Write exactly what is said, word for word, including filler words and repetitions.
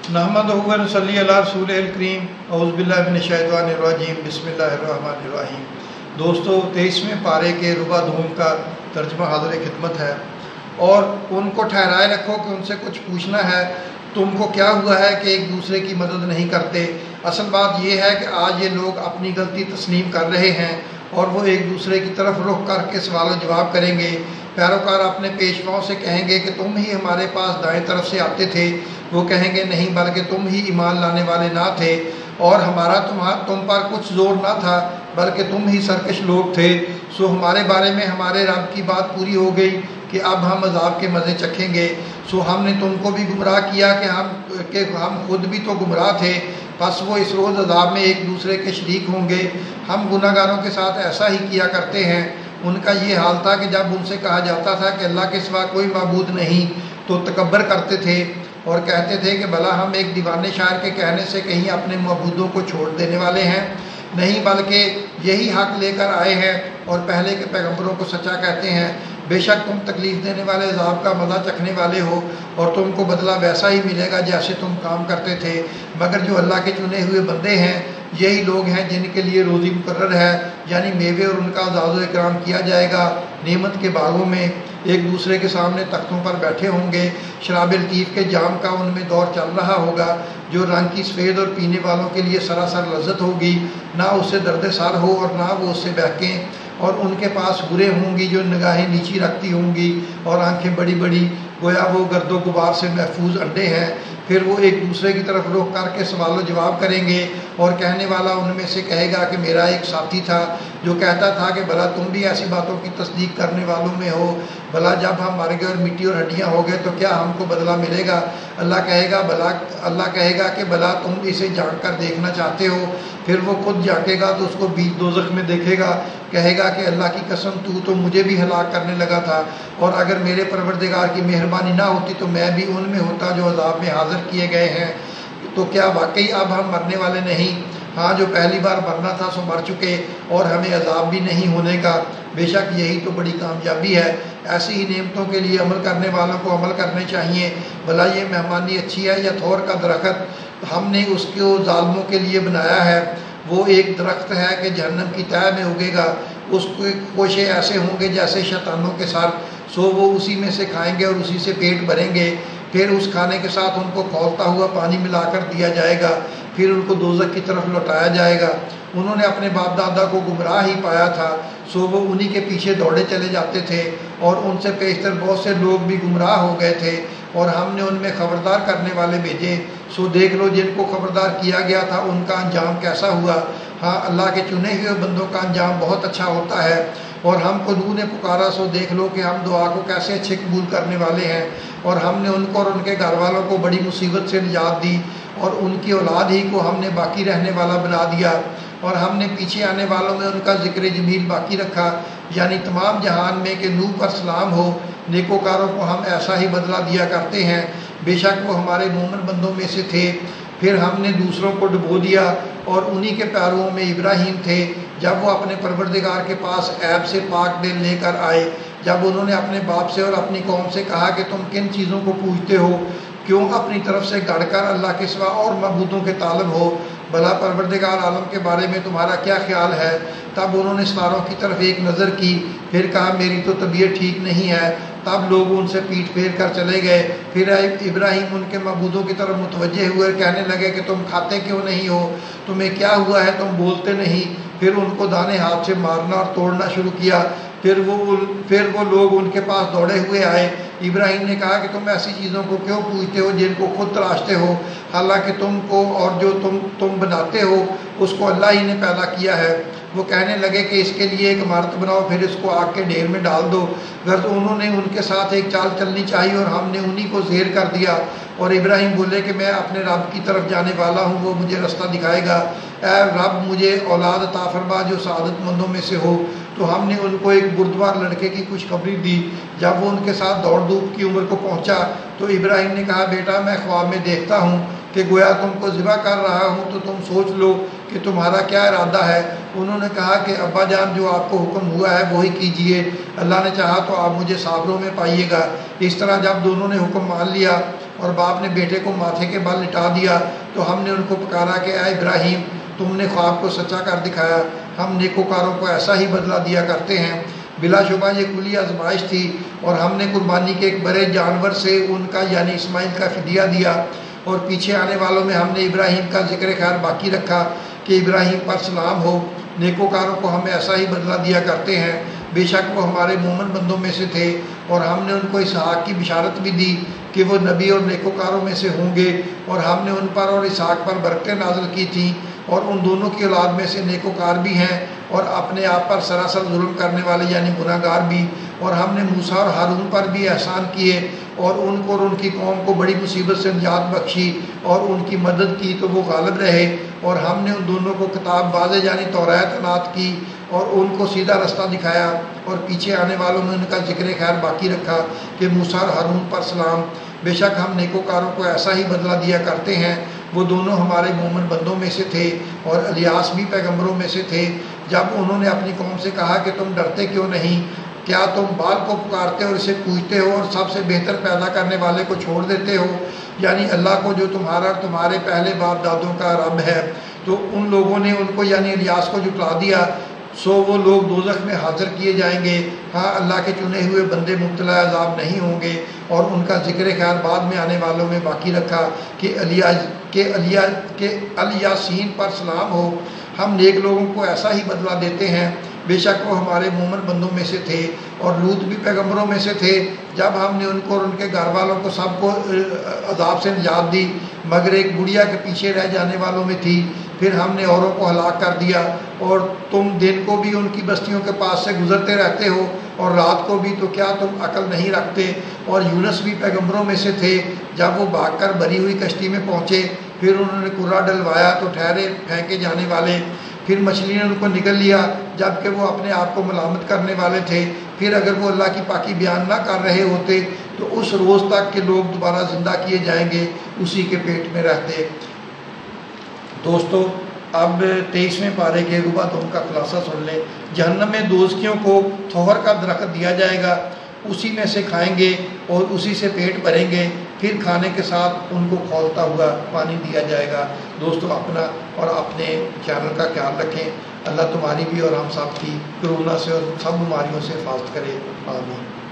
नहमदुहु व नसल्ली अला रसूलिल करीम औज़ु बिल्लाहि मिनश शैतानिर रजीम बिस्मिल्लाहिर रहमानिर रहीम। दोस्तों, तेईसवें पारे के रुबा धूम का तर्जमा हाज़िर खिदमत है। और उनको ठहराए रखो कि उनसे कुछ पूछना है, तुमको क्या हुआ है कि एक दूसरे की मदद नहीं करते। असल बात यह है कि आज ये लोग अपनी गलती तस्लीम कर रहे हैं और वो एक दूसरे की तरफ रुख करके सवाल जवाब करेंगे। पैरोकार अपने पेशवाओं से कहेंगे कि तुम ही हमारे पास दाएं तरफ से आते थे। वो कहेंगे नहीं, बल्कि तुम ही ईमान लाने वाले ना थे और हमारा तुम्हारा तुम पर कुछ जोर ना था, बल्कि तुम ही सरकश लोग थे। सो हमारे बारे में हमारे रब की बात पूरी हो गई कि अब हम अजाब के मज़े चखेंगे। सो हमने तुमको भी गुमराह किया कि हम कि हम खुद भी तो गुमराह थे, बस वो इस रोज़ अजाब में एक दूसरे के शरीक होंगे। हम गुनाहगारों के साथ ऐसा ही किया करते हैं। उनका ये हाल था कि जब उनसे कहा जाता था कि अल्लाह के सिवा कोई माबूद नहीं, तो तकब्बर करते थे और कहते थे कि भला हम एक दीवाने शायर के कहने से कहीं अपने माबूदों को छोड़ देने वाले हैं? नहीं, बल्कि यही हक़ लेकर आए हैं और पहले के पैगम्बरों को सच्चा कहते हैं। बेशक तुम तकलीफ़ देने वाले अज़ाब का मज़ा चखने वाले हो और तुमको बदला वैसा ही मिलेगा जैसे तुम काम करते थे। मगर जो अल्लाह के चुने हुए बंदे हैं, यही लोग हैं जिनके लिए रोज़ी मुकर्रर है, यानी मेवे, और उनका अज़ाज़ो इकराम किया जाएगा। नेमत के बागों में एक दूसरे के सामने तख्तों पर बैठे होंगे। शराब लतीफ़ के जाम का उनमें दौर चल रहा होगा, जो रंग की सफ़ेद और पीने वालों के लिए सरासर लज्जत होगी। ना उससे दर्द सार हो और ना वो उससे बहकें। और उनके पास हुरें होंगी जो निगाहें नीची रखती होंगी और आंखें बड़ी बड़ी, गोया वो गर्दो गुबार से महफूज अंडे हैं। फिर वो एक दूसरे की तरफ रुख करके सवाल जवाब करेंगे और कहने वाला उनमें से कहेगा कि मेरा एक साथी था जो कहता था कि भला तुम भी ऐसी बातों की तस्दीक करने वालों में हो। भला जब हम मर गए और मिट्टी और हड्डियाँ हो गए तो क्या हमको बदला मिलेगा? अल्लाह कहेगा भला अल्लाह कहेगा कि भला तुम इसे जान कर देखना चाहते हो? फिर वो खुद झाँकेगा तो उसको बीच दोज़ख में देखेगा, कहेगा कि अल्लाह की कसम, तू तो मुझे भी हलाक करने लगा था, और अगर मेरे परवरदिगार की मेहरबानी ना होती तो मैं भी उनमें होता जो अजाब में हाज़िर किए गए हैं। तो क्या वाकई अब हम मरने वाले नहीं? हाँ, जो पहली बार मरना था सो मर चुके और हमें अजाब भी नहीं होने का। बेशक यही तो बड़ी कामयाबी है। ऐसी ही नेमतों के लिए अमल करने वालों को अमल करने चाहिए। भला ये मेहमानी अच्छी है या थोर का दरख्त हमने उसको ज़ालिमों के लिए बनाया है? वो एक दरख्त है कि जहन्नम की तह में उगेगा। उसके कोशे ऐसे होंगे जैसे शैतानों के सर। सो वो उसी में से खाएंगे और उसी से पेट भरेंगे। फिर उस खाने के साथ उनको खौलता हुआ पानी मिलाकर दिया जाएगा। फिर उनको दोज़ख की तरफ लौटाया जाएगा। उन्होंने अपने बाप दादा को गुमराह ही पाया था, सो वो उन्हीं के पीछे दौड़े चले जाते थे और उनसे पेशतर बहुत से लोग भी गुमराह हो गए थे और हमने उनमें ख़बरदार करने वाले भेजे। सो देख लो, जिनको ख़बरदार किया गया था उनका अंजाम कैसा हुआ। हाँ, अल्लाह के चुने हुए बंदों का अंजाम बहुत अच्छा होता है। और हमको नूह ने पुकारा, सो देख लो कि हम दुआ को कैसे अच्छे कबूल करने वाले हैं। और हमने उनको और उनके घर वालों को बड़ी मुसीबत से निजात दी और उनकी औलाद ही को हमने बाकी रहने वाला बना दिया। और हमने पीछे आने वालों में उनका ज़िक्र जमील बाकी रखा, यानी तमाम जहान में कि नूह पर सलाम हो। नेकोकारों को हम ऐसा ही बदला दिया करते हैं, बेशक वो हमारे मोमिन बंदों में से थे। फिर हमने दूसरों को डुबो दिया और उन्हीं के पैरों में इब्राहीम थे जब वो अपने परवरदिगार के पास ऐब से पाक दिल लेकर आए। जब उन्होंने अपने बाप से और अपनी कौम से कहा कि तुम किन चीज़ों को पूजते हो, क्यों अपनी तरफ से गढ़कर अल्लाह के सिवा और मबूदों के तालब हो? भला परवरदिगार आलम के बारे में तुम्हारा क्या ख्याल है? तब उन्होंने सितारों की तरफ एक नज़र की, फिर कहा मेरी तो तबीयत ठीक नहीं है। तब लोग उनसे पीठ फेर कर चले गए। फिर इब्राहीम उनके मबूदों की तरफ मुतवज्जे हुए, कहने लगे कि तुम खाते क्यों नहीं हो? तुम्हें क्या हुआ है? तुम बोलते नहीं। फिर उनको दाने हाथ से मारना और तोड़ना शुरू किया। फिर वो फिर वो लोग उनके पास दौड़े हुए आए। इब्राहीम ने कहा कि तुम ऐसी चीज़ों को क्यों पूजते हो जिनको खुद तराशते हो, हालांकि तुमको और जो तुम तुम बनाते हो उसको अल्लाह ही ने पैदा किया है। वो कहने लगे कि इसके लिए एक इमारत बनाओ, फिर इसको आग के ढेर में डाल दो। गर्द उन्होंने उनके साथ एक चाल चलनी चाहिए और हमने उन्हीं को ज़ेर कर दिया। और इब्राहीम बोले कि मैं अपने रब की तरफ जाने वाला हूँ, वो मुझे रास्ता दिखाएगा। ऐ रब, मुझे औलाद अता फरमा जो सआदतमंदों में से हो। तो हमने उनको एक बुर्दवार लड़के की खुशखबरी दी। जब वो उनके साथ दौड़ धूप की उम्र को पहुँचा तो इब्राहीम ने कहा, बेटा मैं ख्वाब में देखता हूँ कि गोया तुमको ज़िबा कर रहा हूँ, तो तुम सोच लो कि तुम्हारा क्या इरादा है। उन्होंने कहा कि अब्बा जान, जो आपको हुक्म हुआ है वही कीजिए, अल्लाह ने चाहा तो आप मुझे साबरों में पाइएगा। इस तरह जब दोनों ने हुक्म मान लिया اور باپ نے بیٹے کو ماتھے کے بل لٹا دیا تو ہم نے ان کو پکارا کہ اے ابراہیم تم نے خواب کو سچا کر دکھایا، ہم نیکوکاروں کو ایسا ہی بدلہ دیا کرتے ہیں۔ بلا شبہ یہ کلی آزمائش تھی اور ہم نے قربانی کے ایک بڑے جانور سے ان کا یعنی اسماعیل کا فدیہ دیا، اور پیچھے آنے والوں میں ہم نے ابراہیم کا ذکر خیر باقی رکھا کہ ابراہیم پر سلام ہو، نیکوکاروں کو ہم ایسا ہی بدلہ دیا کرتے ہیں۔ بے شک وہ ہمارے مومن بندوں میں سے تھے، اور ہم نے ان کو اسحاق کی بشارت بھی دی کہ وہ نبی اور نیکوکاروں میں سے ہوں گے، اور ہم نے ان پر اور اسحاق پر برکتیں نازل کی تھیں، اور ان دونوں کی اولاد میں سے نیکوکار بھی ہیں اور اپنے آپ پر سراسر ظلم کرنے والے یعنی گناہ گار بھی۔ اور ہم نے موسیٰ اور ہارون پر بھی احسان کیے اور ان کو اور ان کی قوم کو بڑی مصیبت سے نجات بخشی اور ان کی مدد کی تو وہ غالب رہے، اور ہم نے ان دونوں کو کتاب واضح یعنی توریت عنایت کی اور ان کو سیدھا رستہ دکھایا، اور پیچھے آنے والوں میں ان کا ذکر خیر باقی رکھا کہ موسیٰ اور ہارون پر سلام۔ بے شک ہم نیکوکاروں کو ایسا ہی بدلہ دیا کرتے ہیں۔ وہ دونوں ہمارے مومن بندوں میں سے تھے، اور الیاس بھی پیغمبروں میں سے تھے۔ جب انہوں نے اپنی قوم سے کہا کہ تم ڈرتے کیوں نہیں؟ کیا تم بال کو پکارتے اور اسے پوجتے ہو اور سب سے بہتر پیدا کرنے والے کو چھوڑ دیتے ہو، یعنی اللہ کو جو تمہارا اور تمہارے پہلے باپ دادوں کا رب ہے؟ تو ان لوگوں نے ان کو یعنی الیاس کو جھٹلا دیا، سو وہ لوگ دوزخ میں حاضر کیے جائیں گے۔ ہاں اللہ کے چنے ہوئے بندے مبتلا عذاب نہیں ہوں گے۔ اور ان کا ذکر خیر بعد میں آنے والوں میں باقی رکھا کہ الیا کہ الیا کہ الیاسین پر سلام ہو، ہم نیک لوگوں کو ایسا ہی بدلہ دیتے ہیں۔ بے شک وہ ہمارے مومن بندوں میں سے تھے، اور لوط بھی پیغمبروں میں سے تھے۔ جب ہم نے ان کو اور ان کے گھر والوں کو سب کو عذاب سے نجات دی مگر ایک بڑھیا کے پیچھے رہ جانے والوں میں تھی، پھر ہم نے اوروں کو ہلاک کر دیا۔ اور تم دن کو بھی ان کی بستیوں کے پاس سے گزرتے رہتے ہو اور رات کو بھی، تو کیا تم عقل نہیں رکھتے؟ اور یونس بھی پیغمبروں میں سے تھے، جب وہ بھاگ کر بھری ہوئی کشتی میں پہنچے پھر انہوں نے کرہ ڈلوایا تو ٹھہرے پھینکے جانے والے، پھر مچھلی نے ان کو نگل لیا جب کہ وہ اپنے آپ کو ملامت کرنے والے تھے۔ پھر اگر وہ اللہ کی پاکی بیان نہ کر رہے ہوتے تو اس روز تک کہ لوگ دوبارہ زندہ کیے جائیں گے اسی کے پیٹ میں رہتے۔ دوستو اب تیئیسویں پارے کے ربع دوم کا خلاصہ سن لیں۔ جہنم میں دوزخیوں کو تھوہر کا درخت دیا جائے گا، اسی میں سے کھائیں گے اور اسی سے پیٹ بھریں گے، پھر کھانے کے ساتھ ان کو کھولتا ہوا پانی دیا جائے گا۔ دوستو اپنا اور اپنے چینل کا خیال رکھیں۔ اللہ تمہاری بھی اور ہم سب کی کورونا سے اور سب بیماریوں سے حفاظت کرے، آمین۔